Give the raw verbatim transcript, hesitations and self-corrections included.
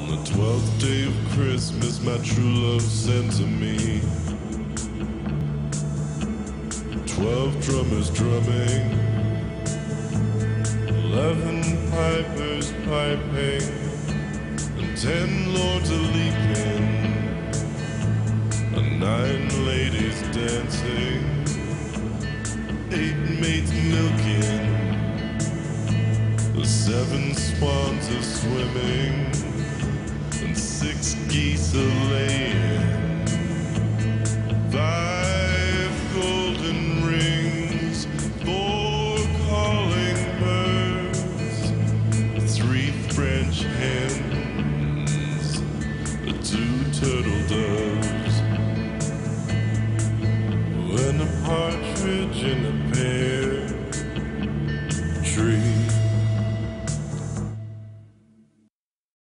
the twelfth day of Christmas, my true love sent to me twelve drummers drumming, eleven pipers piping, and ten lords a-leaping, and nine ladies dancing, eight maids milking, the seven swans are swimming, and six geese are laying, five golden rings, four calling birds, three French hens, two turtle doves, and a partridge in a pear.